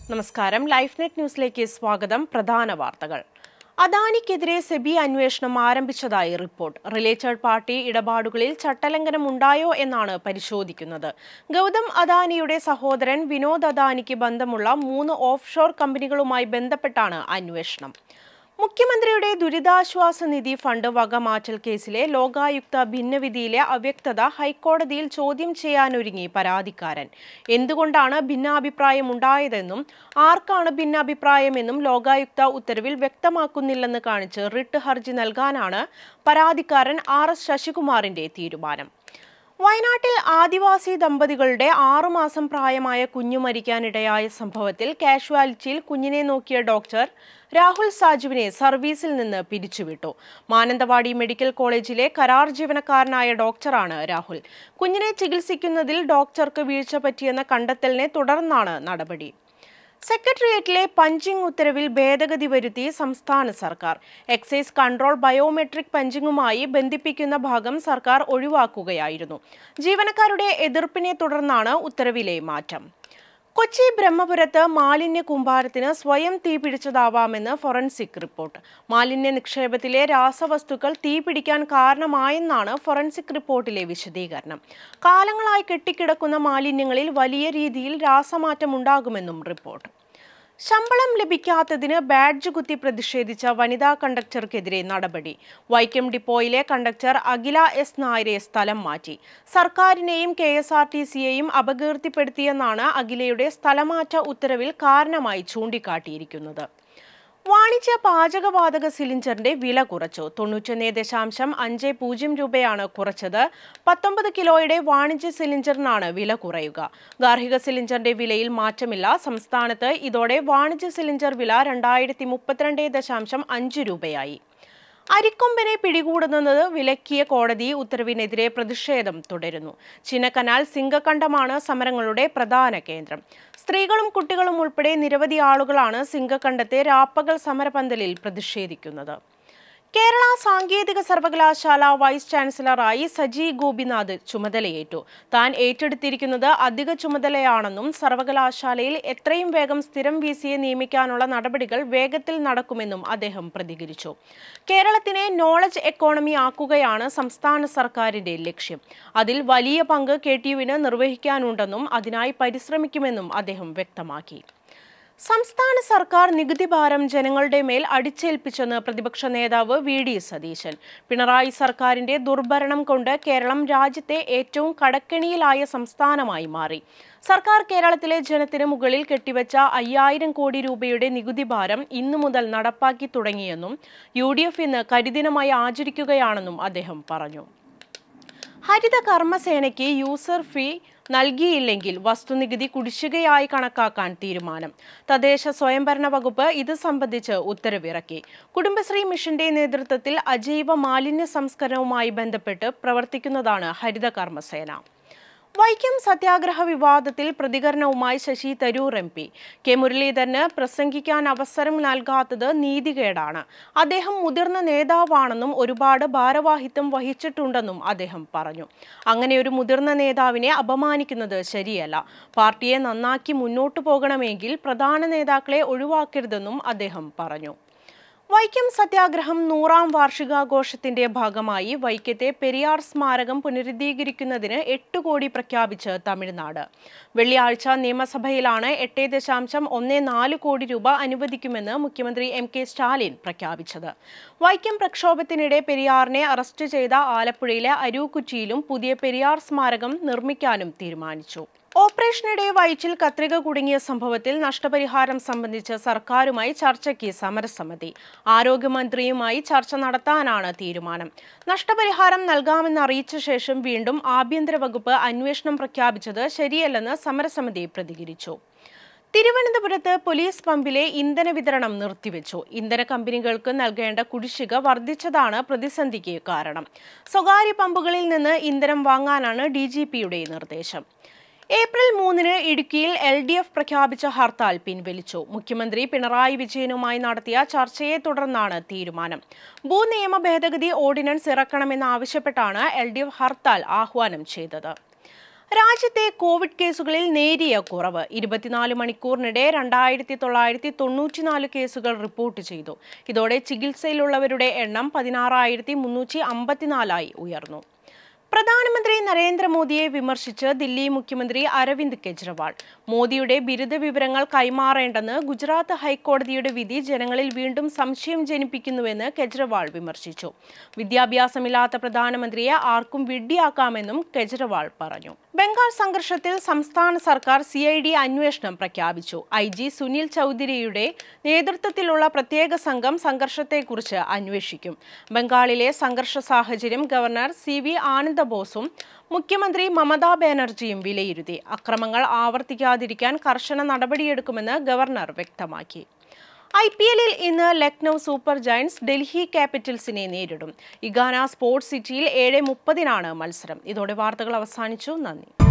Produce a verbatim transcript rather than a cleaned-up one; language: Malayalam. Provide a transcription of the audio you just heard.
നമസ്കാരം. ലൈഫ്നെറ്റ് ന്യൂസിലേക്ക് സ്വാഗതം. പ്രധാന വാർത്തകൾ. അദാനിക്കെതിരെ സെബി അന്വേഷണം ആരംഭിച്ചതായി റിപ്പോർട്ട്. റിലേറ്റഡ് പാർട്ടി ഇടപാടുകളിൽ ചട്ടലംഘനം ഉണ്ടായോ എന്നാണ് പരിശോധിക്കുന്നത്. ഗൗതം അദാനിയുടെ സഹോദരൻ വിനോദ് അദാനിക്ക് ബന്ധമുള്ള മൂന്ന് ഓഫ്ഷോർ കമ്പനികളുമായി ബന്ധപ്പെട്ടാണ് അന്വേഷണം. മുഖ്യമന്ത്രിയുടെ ദുരിതാശ്വാസ നിധി ഫണ്ട് വകമാറ്റൽ കേസിലെ ലോകായുക്ത ഭിന്നവിധിയിലെ അവ്യക്തത ഹൈക്കോടതിയിൽ ചോദ്യം ചെയ്യാനൊരുങ്ങി പരാതിക്കാരൻ. എന്തുകൊണ്ടാണ് ഭിന്നാഭിപ്രായം ഉണ്ടായതെന്നും ആർക്കാണ് ഭിന്നാഭിപ്രായമെന്നും ലോകായുക്ത ഉത്തരവിൽ വ്യക്തമാക്കുന്നില്ലെന്ന് കാണിച്ച് റിട്ട് ഹർജി നൽകാനാണ് പരാതിക്കാരൻ ആർ എസ് ശശികുമാറിന്റെ തീരുമാനം. വയനാട്ടിൽ ആദിവാസി ദമ്പതികളുടെ ആറുമാസം പ്രായമായ കുഞ്ഞു മരിക്കാനിടയായ സംഭവത്തിൽ കാഷ്വാലിറ്റിയിൽ കുഞ്ഞിനെ നോക്കിയ ഡോക്ടർ രാഹുൽ സാജുവിനെ സർവീസിൽ നിന്ന് പിരിച്ചുവിട്ടു. മാനന്തവാടി മെഡിക്കൽ കോളേജിലെ കരാർ ജീവനക്കാരനായ ഡോക്ടറാണ് രാഹുൽ. കുഞ്ഞിനെ ചികിത്സിക്കുന്നതിൽ ഡോക്ടർക്ക് വീഴ്ച പറ്റിയെന്ന കണ്ടെത്തലിനെ തുടർന്നാണ് നടപടി. സെക്രട്ടേറിയറ്റിലെ പഞ്ചിംഗ് ഉത്തരവിൽ ഭേദഗതി വരുത്തി സംസ്ഥാന സർക്കാർ. എക്സൈസ് കൺട്രോൾ ബയോമെട്രിക് പഞ്ചിങ്ങുമായി ബന്ധിപ്പിക്കുന്ന ഭാഗം സർക്കാർ ഒഴിവാക്കുകയായിരുന്നു. ജീവനക്കാരുടെ എതിർപ്പിനെ തുടർന്നാണ് ഉത്തരവിലെ മാറ്റം. കൊച്ചി ബ്രഹ്മപുരത്ത് മാലിന്യ കൂമ്പാരത്തിന് സ്വയം തീപിടിച്ചതാവാമെന്ന് ഫോറൻസിക് റിപ്പോർട്ട്. മാലിന്യ നിക്ഷേപത്തിലെ രാസവസ്തുക്കൾ തീപിടിക്കാൻ കാരണമായെന്നാണ് ഫോറൻസിക് റിപ്പോർട്ടിലെ വിശദീകരണം. കാലങ്ങളായി കെട്ടിക്കിടക്കുന്ന മാലിന്യങ്ങളിൽ വലിയ രീതിയിൽ രാസമാറ്റം ഉണ്ടാകുമെന്നും റിപ്പോർട്ട്. ശമ്പളം ലഭിക്കാത്തതിന് ബാഡ്ജ് കുത്തി പ്രതിഷേധിച്ച വനിതാ കണ്ടക്ടർക്കെതിരെ നടപടി. വൈക്കം ഡിപ്പോയിലെ കണ്ടക്ടർ അഖില എസ് നായരെ സ്ഥലം മാറ്റി. സർക്കാരിനെയും കെ എസ് ആർ ടി സിയെയും അപകീർത്തിപ്പെടുത്തിയെന്നാണ് അഖിലയുടെ സ്ഥലമാറ്റ ഉത്തരവിൽ കാരണമായി ചൂണ്ടിക്കാട്ടിയിരിക്കുന്നത്. വാണിജ്യ പാചകവാതക സിലിണ്ടറിന്റെ വില കുറച്ചു. തൊണ്ണൂറ്റൊന്ന് ദശാംശം അഞ്ച് പൂജ്യം രൂപയാണ് കുറച്ചത്. പത്തൊമ്പത് കിലോയുടെ വാണിജ്യ സിലിണ്ടറിനാണ് വില കുറയുക. ഗാർഹിക സിലിണ്ടറിന്റെ വിലയിൽ മാറ്റമില്ല. സംസ്ഥാനത്ത് ഇതോടെ വാണിജ്യ സിലിണ്ടർ വില രണ്ടായിരത്തി മുപ്പത്തിരണ്ട് ദശാംശം അഞ്ച് രൂപയായി. അരിക്കൊമ്പനെ പിടികൂടുന്നത് വിലക്കിയ കോടതി ഉത്തരവിനെതിരെ പ്രതിഷേധം തുടരുന്നു. ചിന്നക്കനാൽ സിംഗക്കണ്ടമാണ് സമരങ്ങളുടെ പ്രധാന കേന്ദ്രം. സ്ത്രീകളും കുട്ടികളും ഉൾപ്പെടെ നിരവധി ആളുകളാണ് സിംഗക്കണ്ടത്തെ രാപ്പകൽ സമരപന്തലിൽ പ്രതിഷേധിക്കുന്നത്. കേരള സാങ്കേതിക സർവകലാശാല വൈസ് ചാൻസലറായി സജി ഗോപിനാഥ് ചുമതലയേറ്റു. താൻ ഏറ്റെടുത്തിരിക്കുന്നത് അധിക ചുമതലയാണെന്നും സർവകലാശാലയിൽ എത്രയും വേഗം സ്ഥിരം വി സിയെ നിയമിക്കാനുള്ള നടപടികൾ വേഗത്തിൽ നടക്കുമെന്നും അദ്ദേഹം പ്രതികരിച്ചു. കേരളത്തിനെ നോളജ് എക്കോണമി ആക്കുകയാണ് സംസ്ഥാന സർക്കാരിന്റെ ലക്ഷ്യം. അതിൽ വലിയ പങ്ക് കെ ടി യുവിന് നിർവഹിക്കാനുണ്ടെന്നും അതിനായി പരിശ്രമിക്കുമെന്നും അദ്ദേഹം വ്യക്തമാക്കി. സംസ്ഥാന സർക്കാർ നികുതി ഭാരം ജനങ്ങളുടെ മേൽ അടിച്ചേൽപ്പിച്ചെന്ന് പ്രതിപക്ഷ നേതാവ് വി ഡി സതീശൻ. പിണറായി സർക്കാരിന്റെ ദുർഭരണം കൊണ്ട് കേരളം രാജ്യത്തെ ഏറ്റവും കടക്കെണിയിലായ സംസ്ഥാനമായി മാറി. സർക്കാർ കേരളത്തിലെ ജനത്തിന് മുകളിൽ കെട്ടിവെച്ച അയ്യായിരം കോടി രൂപയുടെ നികുതി ഭാരം ഇന്നു മുതൽ നടപ്പാക്കി തുടങ്ങിയെന്നും യു ഡി എഫ് ഇന്ന് കരിദിനമായി ആചരിക്കുകയാണെന്നും അദ്ദേഹം പറഞ്ഞു. ഹരിത കർമ്മസേനയ്ക്ക് യൂസർ ഫീ നൽകിയില്ലെങ്കിൽ വസ്തുനികുതി കുടിശ്ശികയായി കണക്കാക്കാൻ തീരുമാനം. തദ്ദേശ സ്വയംഭരണ വകുപ്പ് ഇത് സംബന്ധിച്ച് ഉത്തരവിറക്കി. കുടുംബശ്രീ മിഷന്റെ നേതൃത്വത്തിൽ അജൈവ മാലിന്യ സംസ്കരണവുമായി ബന്ധപ്പെട്ട് പ്രവർത്തിക്കുന്നതാണ് ഹരിത കർമ്മസേന. വൈക്കം സത്യാഗ്രഹ വിവാദത്തിൽ പ്രതികരണവുമായി Shashi Tharoor M P. K മുരളീധരന് പ്രസംഗിക്കാൻ അവസരം നൽകാത്തത് നീതികേടാണ്. അദ്ദേഹം മുതിർന്ന നേതാവാണെന്നും ഒരുപാട് ഭാരവാഹിത്വം വഹിച്ചിട്ടുണ്ടെന്നും അദ്ദേഹം പറഞ്ഞു. അങ്ങനെ ഒരു മുതിർന്ന നേതാവിനെ അപമാനിക്കുന്നത് ശരിയല്ല. പാർട്ടിയെ നന്നാക്കി മുന്നോട്ടു പോകണമെങ്കിൽ പ്രധാന നേതാക്കളെ ഒഴിവാക്കരുതെന്നും അദ്ദേഹം പറഞ്ഞു. വൈക്കം സത്യാഗ്രഹം നൂറാം വാർഷികാഘോഷത്തിന്റെ ഭാഗമായി വൈക്കത്തെ പെരിയാർ സ്മാരകം പുനരുദ്ധീകരിക്കുന്നതിന് എട്ട് കോടി പ്രഖ്യാപിച്ച് തമിഴ്നാട്. വെള്ളിയാഴ്ച നിയമസഭയിലാണ് എട്ട് ദശാംശം ഒന്ന് നാല് കോടി രൂപ അനുവദിക്കുമെന്ന് മുഖ്യമന്ത്രി എം കെ സ്റ്റാലിൻ പ്രഖ്യാപിച്ചത്. വൈക്കം പ്രക്ഷോഭത്തിനിടെ പെരിയാറിനെ അറസ്റ്റ് ചെയ്ത ആലപ്പുഴയിലെ അരൂക്കുറ്റിയിലും പുതിയ പെരിയാർ സ്മാരകം നിർമ്മിക്കാനും തീരുമാനിച്ചു. ഓപ്പറേഷനിടെ വയറ്റിൽ കത്രിക കുടുങ്ങിയ സംഭവത്തിൽ നഷ്ടപരിഹാരം സംബന്ധിച്ച് സർക്കാരുമായി ചർച്ചയ്ക്ക് സമരസമിതി. ആരോഗ്യമന്ത്രിയുമായി ചർച്ച നടത്താനാണ് തീരുമാനം. നഷ്ടപരിഹാരം നൽകാമെന്ന് അറിയിച്ച ശേഷം വീണ്ടും ആഭ്യന്തര വകുപ്പ് അന്വേഷണം പ്രഖ്യാപിച്ചത് ശരിയല്ലെന്ന് സമരസമിതി പ്രതികരിച്ചു. തിരുവനന്തപുരത്ത് പോലീസ് പമ്പിലെ ഇന്ധന വിതരണം നിർത്തിവെച്ചു. ഇന്ധന കമ്പനികൾക്ക് നൽകേണ്ട കുടിശ്ശിക വർദ്ധിച്ചതാണ് പ്രതിസന്ധിക്ക് കാരണം. സ്വകാര്യ പമ്പുകളിൽ നിന്ന് ഇന്ധനം വാങ്ങാനാണ് ഡി ജി പിയുടെ നിർദ്ദേശം. ഏപ്രിൽ മൂന്നിന് ഇടുക്കിയിൽ എൽ ഡി എഫ് പ്രഖ്യാപിച്ച ഹർത്താൽ പിൻവലിച്ചു. മുഖ്യമന്ത്രി പിണറായി വിജയനുമായി നടത്തിയ ചർച്ചയെ തുടർന്നാണ് തീരുമാനം. ഭൂനിയമ ഭേദഗതി ഓർഡിനൻസ് ഇറക്കണമെന്നാവശ്യപ്പെട്ടാണ് എൽ ഡി എഫ് ഹർത്താൽ ആഹ്വാനം ചെയ്തത്. രാജ്യത്തെ കോവിഡ് കേസുകളിൽ നേരിയ കുറവ്. ഇരുപത്തിനാല് മണിക്കൂറിനിടെ രണ്ടായിരത്തി തൊള്ളായിരത്തി തൊണ്ണൂറ്റിനാല് കേസുകൾ റിപ്പോർട്ട് ചെയ്തു. ഇതോടെ ചികിത്സയിലുള്ളവരുടെ എണ്ണം പതിനാറായിരത്തി മുന്നൂറ്റി അമ്പത്തിനാലായി ഉയർന്നു. പ്രധാനമന്ത്രി നരേന്ദ്രമോദിയെ വിമർശിച്ച് ദില്ലി മുഖ്യമന്ത്രി അരവിന്ദ് കെജ്രിവാൾ. മോദിയുടെ ബിരുദ വിവരങ്ങൾ കൈമാറേണ്ടെന്ന് ഗുജറാത്ത് ഹൈക്കോടതിയുടെ വിധി ജനങ്ങളിൽ വീണ്ടും സംശയം ജനിപ്പിക്കുന്നുവെന്ന് കെജ്രിവാൾ വിമർശിച്ചു. വിദ്യാഭ്യാസമില്ലാത്ത പ്രധാനമന്ത്രിയെ ആർക്കും വിഡ്ഢിയാക്കാമെന്നും കെജ്രിവാൾ പറഞ്ഞു. ബംഗാൾ സംഘർഷത്തിൽ സംസ്ഥാന സർക്കാർ സി ഐ ഡി അന്വേഷണം പ്രഖ്യാപിച്ചു. ഐ ജി സുനിൽ ചൌധരിയുടെ നേതൃത്വത്തിലുള്ള പ്രത്യേക സംഘം സംഘർഷത്തെക്കുറിച്ച് അന്വേഷിക്കും. ബംഗാളിലെ സംഘർഷ സാഹചര്യം ഗവർണർ സി വി ആനന്ദ ബോസും മുഖ്യമന്ത്രി മമതാ ബാനർജിയും വിലയിരുത്തി. അക്രമങ്ങൾ ആവർത്തിക്കാതിരിക്കാൻ കർശന നടപടിയെടുക്കുമെന്ന് ഗവർണർ വ്യക്തമാക്കി. ഐ പി എല്ലിൽ ഇന്ന് ലക്നൗ സൂപ്പർ ജയന്റ്സ് ഡൽഹി ക്യാപിറ്റൽസിനെ നേരിടും. ഇഗാന സ്പോർട്സ് സിറ്റിയിൽ ഏഴ് മുപ്പതിനാണ് മത്സരം. ഇതോടെ വാർത്തകൾ അവസാനിച്ചു. നന്ദി.